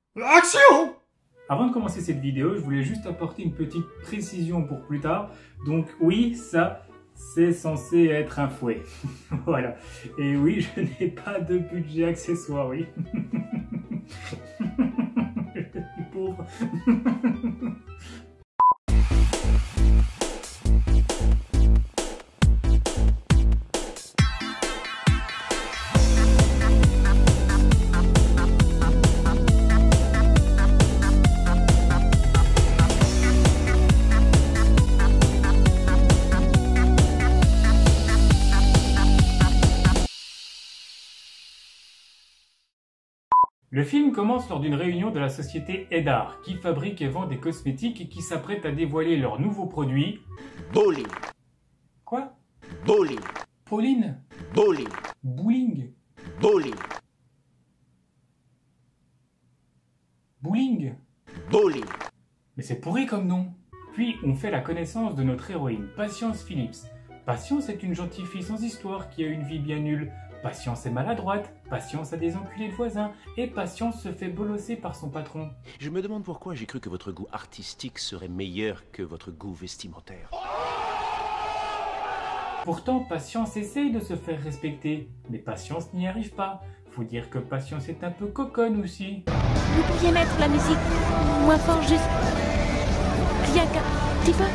Action! Avant de commencer cette vidéo, je voulais juste apporter une petite précision pour plus tard. Donc oui, ça, c'est censé être un fouet. Voilà. Et oui, je n'ai pas de budget accessoire, oui. Je suis pauvre. Le film commence lors d'une réunion de la société Eddar, qui fabrique et vend des cosmétiques et qui s'apprête à dévoiler leur nouveau produit... Bowling. Quoi? Bowling. Pauline? Bowling. Bowling? Bowling. Bowling? Bowling. Mais c'est pourri comme nom. Puis on fait la connaissance de notre héroïne, Patience Phillips. Patience est une gentille fille sans histoire qui a une vie bien nulle. Patience est maladroite, Patience a des enculés de voisins, et Patience se fait bolosser par son patron. Je me demande pourquoi j'ai cru que votre goût artistique serait meilleur que votre goût vestimentaire. Pourtant, Patience essaye de se faire respecter, mais Patience n'y arrive pas. Faut dire que Patience est un peu coconne aussi. Vous pouviez mettre la musique moins fort, juste... rien qu'un petit peu.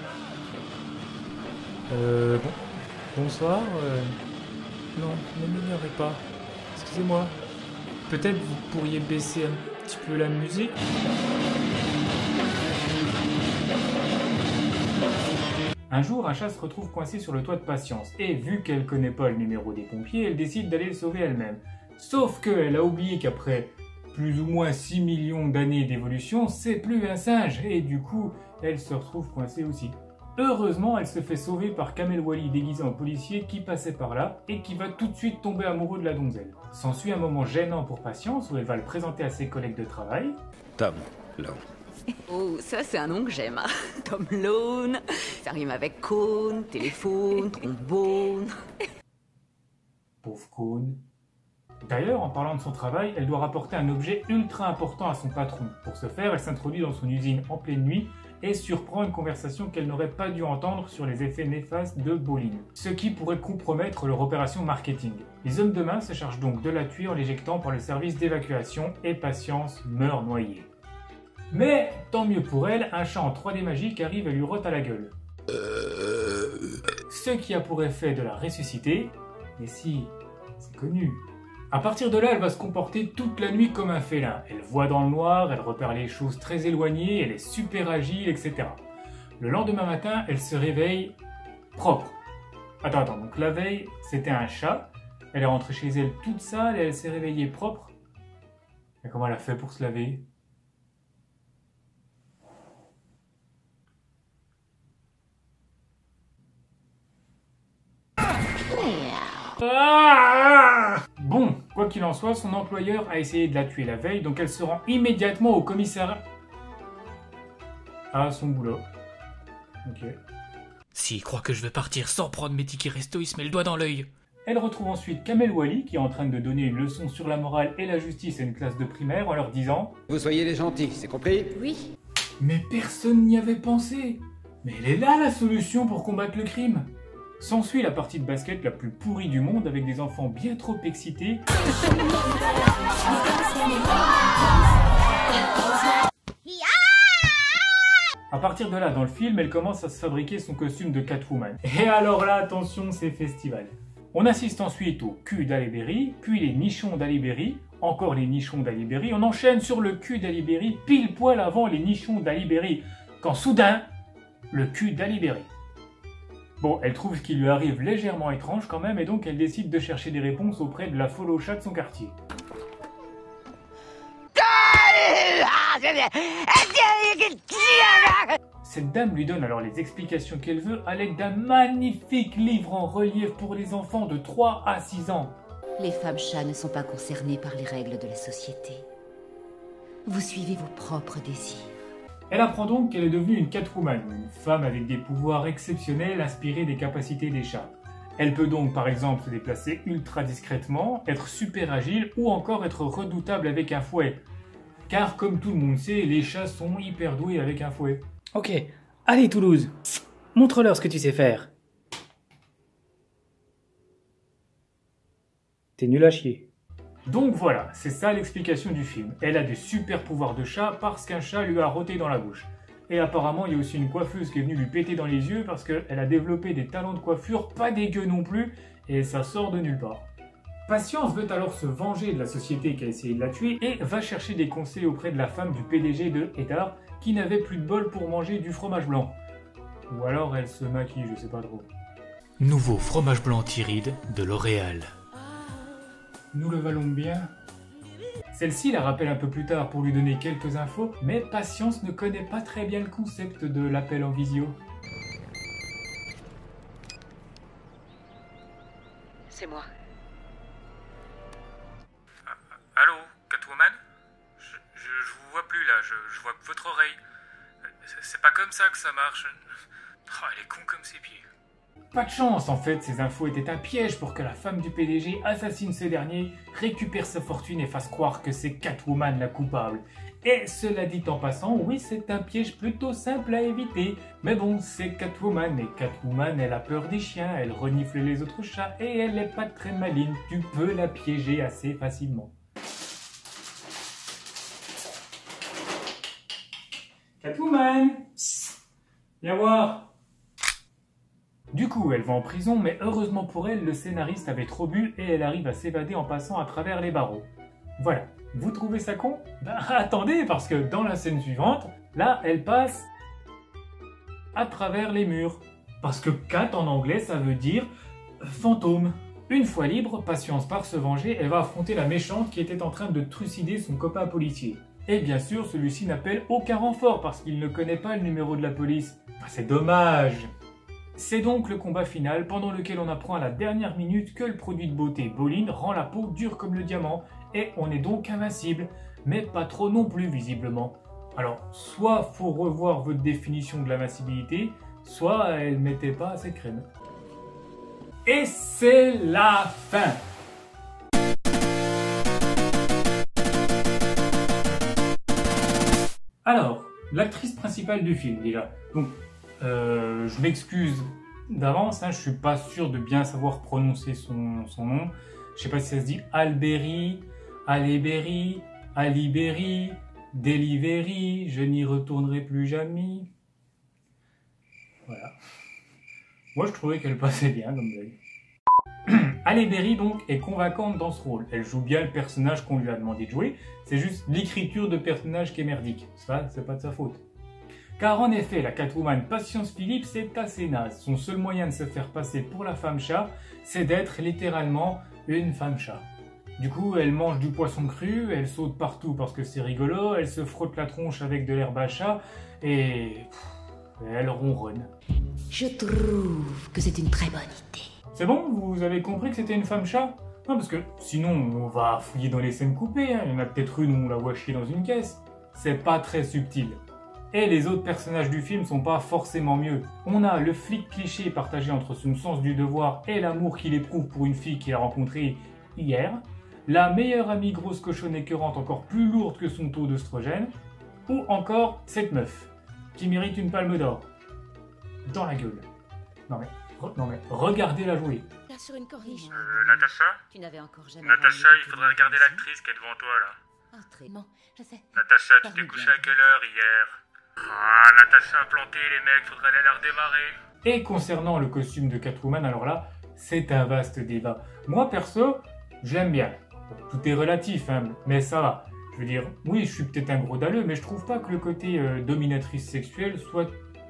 Bonsoir. Non, ne m'ignorez pas. Excusez-moi. Peut-être vous pourriez baisser un petit peu la musique? Un jour, un chat se retrouve coincé sur le toit de Patience, et vu qu'elle connaît pas le numéro des pompiers, elle décide d'aller le sauver elle-même. Sauf qu'elle a oublié qu'après plus ou moins 6 millions d'années d'évolution, c'est plus un singe, et du coup, elle se retrouve coincée aussi. Heureusement, elle se fait sauver par Kamel Wally déguisé en policier qui passait par là et qui va tout de suite tomber amoureux de la donzelle. S'ensuit un moment gênant pour Patience où elle va le présenter à ses collègues de travail. Tom Lone. Oh, ça c'est un nom que j'aime. Tom Lone, ça rime avec cône, téléphone, trombone. Pauvre cône. D'ailleurs, en parlant de son travail, elle doit rapporter un objet ultra important à son patron. Pour ce faire, elle s'introduit dans son usine en pleine nuit et surprend une conversation qu'elle n'aurait pas dû entendre sur les effets néfastes de bowling, ce qui pourrait compromettre leur opération marketing. Les hommes de main se chargent donc de la tuer en l'éjectant par le service d'évacuation et Patience meurt noyée. Mais, tant mieux pour elle, un chat en 3D magique arrive et lui rote à la gueule. Ce qui a pour effet de la ressusciter, et si, c'est connu. À partir de là, elle va se comporter toute la nuit comme un félin. Elle voit dans le noir, elle repère les choses très éloignées, elle est super agile, etc. Le lendemain matin, elle se réveille propre. Attends, donc la veille, c'était un chat. Elle est rentrée chez elle toute sale et elle s'est réveillée propre. Et comment elle a fait pour se laver? Bon, quoi qu'il en soit, son employeur a essayé de la tuer la veille, donc elle se rend immédiatement au commissariat à son boulot. Ok. S'il croit que je vais partir sans prendre mes tickets resto, il se met le doigt dans l'œil. Elle retrouve ensuite Kamel Wally qui est en train de donner une leçon sur la morale et la justice à une classe de primaire en leur disant « Vous soyez les gentils, c'est compris? Oui. Mais personne n'y avait pensé! Mais elle est là la solution pour combattre le crime! » S'ensuit la partie de basket la plus pourrie du monde avec des enfants bien trop excités. À partir de là, dans le film, elle commence à se fabriquer son costume de Catwoman. Et alors là, attention, c'est festival. On assiste ensuite au cul d'Halle Berry, puis les nichons d'Halle Berry, encore les nichons d'Halle Berry. On enchaîne sur le cul d'Halle Berry, pile poil avant les nichons d'Halle Berry, quand soudain, le cul d'Halle Berry. Bon, elle trouve ce qui lui arrive légèrement étrange quand même, et donc elle décide de chercher des réponses auprès de la follow chat de son quartier. Cette dame lui donne alors les explications qu'elle veut à l'aide d'un magnifique livre en relief pour les enfants de 3 à 6 ans. Les femmes chats ne sont pas concernées par les règles de la société. Vous suivez vos propres désirs. Elle apprend donc qu'elle est devenue une Catwoman, une femme avec des pouvoirs exceptionnels inspirés des capacités des chats. Elle peut donc par exemple se déplacer ultra discrètement, être super agile ou encore être redoutable avec un fouet. car comme tout le monde sait, les chats sont hyper doués avec un fouet. Ok, allez Toulouse, montre-leur ce que tu sais faire. T'es nul à chier. Donc voilà, c'est ça l'explication du film. Elle a des super pouvoirs de chat parce qu'un chat lui a roté dans la bouche. Et apparemment, il y a aussi une coiffeuse qui est venue lui péter dans les yeux parce qu'elle a développé des talents de coiffure pas dégueux non plus, et ça sort de nulle part. Patience veut alors se venger de la société qui a essayé de la tuer et va chercher des conseils auprès de la femme du PDG de Eddard qui n'avait plus de bol pour manger du fromage blanc. Ou alors elle se maquille, je sais pas trop. Nouveau fromage blanc Tyride de L'Oréal. Nous le valons bien. Celle-ci la rappelle un peu plus tard pour lui donner quelques infos, mais Patience ne connaît pas très bien le concept de l'appel en visio. C'est moi. Allô, Catwoman? Je vous vois plus là, je vois que votre oreille. C'est pas comme ça que ça marche. Oh, elle est con comme ses pieds. Pas de chance, en fait, ces infos étaient un piège pour que la femme du PDG assassine ce dernier, récupère sa fortune et fasse croire que c'est Catwoman la coupable. Et cela dit en passant, oui, c'est un piège plutôt simple à éviter. Mais bon, c'est Catwoman, et Catwoman, elle a peur des chiens, elle renifle les autres chats, et elle n'est pas très maligne, tu peux la piéger assez facilement. Catwoman! Viens voir! Du coup, elle va en prison, mais heureusement pour elle, le scénariste avait trop bu et elle arrive à s'évader en passant à travers les barreaux. Voilà. Vous trouvez ça con? Ben attendez, parce que dans la scène suivante, là, elle passe à travers les murs. Parce que cat en anglais, ça veut dire fantôme. Une fois libre, Patience part se venger, elle va affronter la méchante qui était en train de trucider son copain policier. Et bien sûr, celui-ci n'appelle aucun renfort parce qu'il ne connaît pas le numéro de la police. Ben, c'est dommage. C'est donc le combat final pendant lequel on apprend à la dernière minute que le produit de beauté Boline rend la peau dure comme le diamant et on est donc invincible, mais pas trop non plus visiblement. Alors, soit faut revoir votre définition de l'invincibilité, soit elle mettait pas assez de crème. Et c'est la fin! Alors, l'actrice principale du film déjà. Donc, je m'excuse d'avance, hein, je suis pas sûr de bien savoir prononcer son nom. Je sais pas si ça se dit Alberi, Aléberi, Aliberi, Delivery, je n'y retournerai plus jamais. Voilà. Moi je trouvais qu'elle passait bien comme ça. Aléberi donc est convaincante dans ce rôle. Elle joue bien le personnage qu'on lui a demandé de jouer. C'est juste l'écriture de personnage qui est merdique. Ça, c'est pas de sa faute. Car en effet, la Catwoman Patience Philippe, c'est assez naze. Son seul moyen de se faire passer pour la femme chat, c'est d'être littéralement une femme chat. Du coup, elle mange du poisson cru, elle saute partout parce que c'est rigolo, elle se frotte la tronche avec de l'herbe à chat, et elle ronronne. Je trouve que c'est une très bonne idée. C'est bon? Vous avez compris que c'était une femme chat? Non, parce que sinon, on va fouiller dans les scènes coupées, hein. Il y en a peut-être une où on la voit chier dans une caisse. C'est pas très subtil. Et les autres personnages du film sont pas forcément mieux. On a le flic cliché partagé entre son sens du devoir et l'amour qu'il éprouve pour une fille qu'il a rencontrée hier, la meilleure amie grosse cochonne écœurante encore plus lourde que son taux d'œstrogène, ou encore cette meuf, qui mérite une palme d'or. Dans la gueule. Non mais, regardez-la jouer. Là sur une corniche. Natacha? Tu n'avais encore jamais... Natacha, il faudrait regarder l'actrice qui est devant toi là. Entraînement, je sais. Natacha, tu t'es couché à quelle heure hier? Ah, Natacha a planté les mecs, faudrait aller la redémarrer. Et concernant le costume de Catwoman, alors là, c'est un vaste débat. Moi, perso, j'aime bien. Tout est relatif, hein, mais ça va. Je veux dire, oui, je suis peut-être un gros dalleux, mais je trouve pas que le côté dominatrice sexuelle soit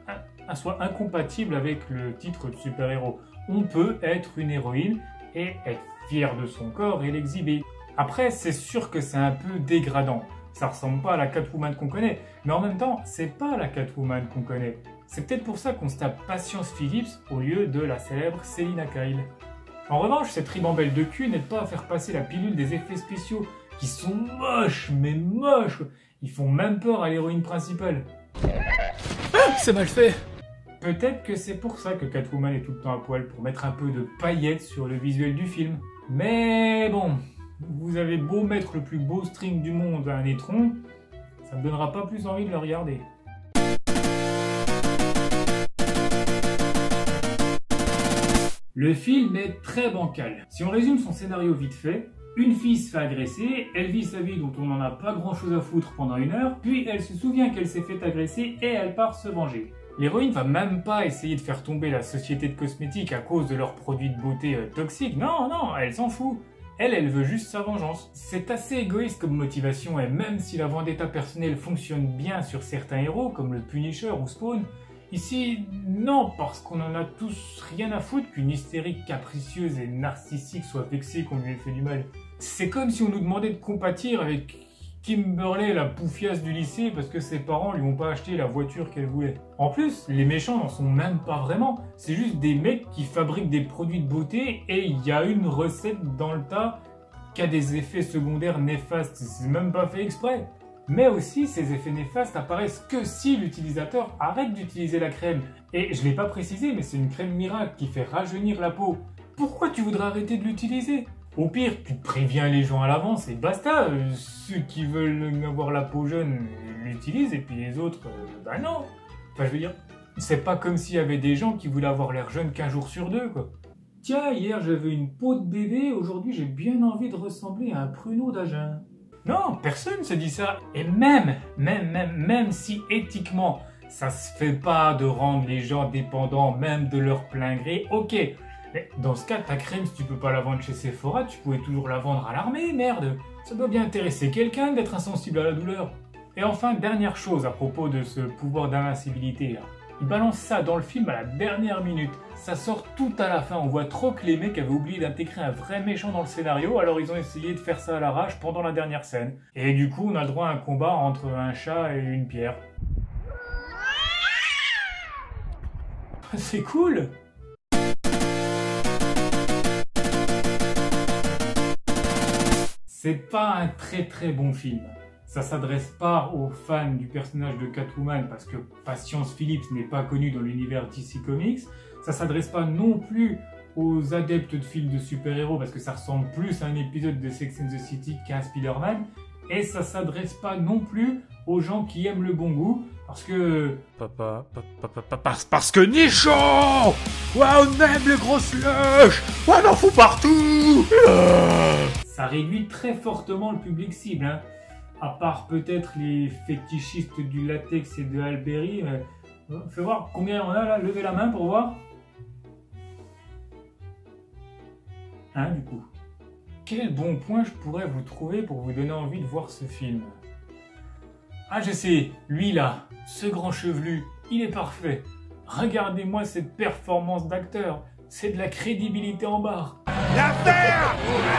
incompatible avec le titre de super-héros. On peut être une héroïne et être fier de son corps et l'exhiber. Après, c'est sûr que c'est un peu dégradant. Ça ressemble pas à la Catwoman qu'on connaît, mais en même temps, c'est pas la Catwoman qu'on connaît. C'est peut-être pour ça qu'on se tape Patience Phillips au lieu de la célèbre Selina Kyle. En revanche, cette ribambelle de cul n'aide pas à faire passer la pilule des effets spéciaux, qui sont moches, mais moches. Ils font même peur à l'héroïne principale. Ah, c'est mal fait. Peut-être que c'est pour ça que Catwoman est tout le temps à poil, pour mettre un peu de paillettes sur le visuel du film. Mais bon... Vous avez beau mettre le plus beau string du monde à un étron, Ça me donnera pas plus envie de le regarder. Le film est très bancal. Si on résume son scénario vite fait, une fille se fait agresser, elle vit sa vie dont on n'en a pas grand chose à foutre pendant 1 heure, puis elle se souvient qu'elle s'est fait agresser et elle part se venger. L'héroïne va même pas essayer de faire tomber la société de cosmétiques à cause de leurs produits de beauté toxiques, non, elle s'en fout. Elle veut juste sa vengeance. C'est assez égoïste comme motivation et même si la vendetta personnelle fonctionne bien sur certains héros comme le Punisher ou Spawn, ici, non, parce qu'on en a tous rien à foutre qu'une hystérique capricieuse et narcissique soit vexée qu'on lui ait fait du mal. C'est comme si on nous demandait de compatir avec Kimberly, la poufiasse du lycée, parce que ses parents lui ont pas acheté la voiture qu'elle voulait. En plus, les méchants n'en sont même pas vraiment. C'est juste des mecs qui fabriquent des produits de beauté et il y a une recette dans le tas qui a des effets secondaires néfastes. C'est même pas fait exprès. Mais aussi, ces effets néfastes apparaissent que si l'utilisateur arrête d'utiliser la crème. Et je l'ai pas précisé, mais c'est une crème miracle qui fait rajeunir la peau. Pourquoi tu voudrais arrêter de l'utiliser ? Au pire, tu préviens les gens à l'avance et basta. Ceux qui veulent avoir la peau jeune l'utilisent et puis les autres, bah non. Enfin, je veux dire, c'est pas comme s'il y avait des gens qui voulaient avoir l'air jeune qu'un jour sur 2, quoi. Tiens, hier j'avais une peau de bébé, aujourd'hui j'ai bien envie de ressembler à un pruneau d'Agen. Non, personne se dit ça. Et même si éthiquement, ça se fait pas de rendre les gens dépendants même de leur plein gré, ok. Mais dans ce cas, ta crème, si tu peux pas la vendre chez Sephora, tu pouvais toujours la vendre à l'armée, merde. Ça doit bien intéresser quelqu'un d'être insensible à la douleur. Et enfin, dernière chose à propos de ce pouvoir d'invincibilité là. Il balance ça dans le film à la dernière minute. Ça sort tout à la fin. On voit trop que les mecs avaient oublié d'intégrer un vrai méchant dans le scénario, alors ils ont essayé de faire ça à l'arrache pendant la dernière scène. Et du coup, on a le droit à un combat entre un chat et une pierre. C'est cool! C'est pas un très bon film. Ça s'adresse pas aux fans du personnage de Catwoman parce que Patience Phillips n'est pas connue dans l'univers DC Comics. Ça s'adresse pas non plus aux adeptes de films de super-héros parce que ça ressemble plus à un épisode de Sex and the City qu'à un Spider-Man. Et ça s'adresse pas non plus aux gens qui aiment le bon goût parce que... Parce que nichon! Ouais, on aime les gros slush! Ouais, on en fout partout! Ça réduit très fortement le public cible, hein. À part peut-être les fétichistes du latex et de Alberi. Fais voir combien on a là, levez la main pour voir. Hein, du coup. Quel bon point je pourrais vous trouver pour vous donner envie de voir ce film? Ah, je sais, lui là, ce grand chevelu, il est parfait. Regardez-moi cette performance d'acteur. C'est de la crédibilité en barre. L'affaire!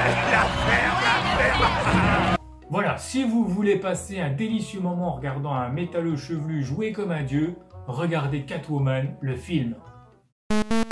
Voilà, si vous voulez passer un délicieux moment en regardant un métalleux chevelu jouer comme un dieu, regardez Catwoman, le film.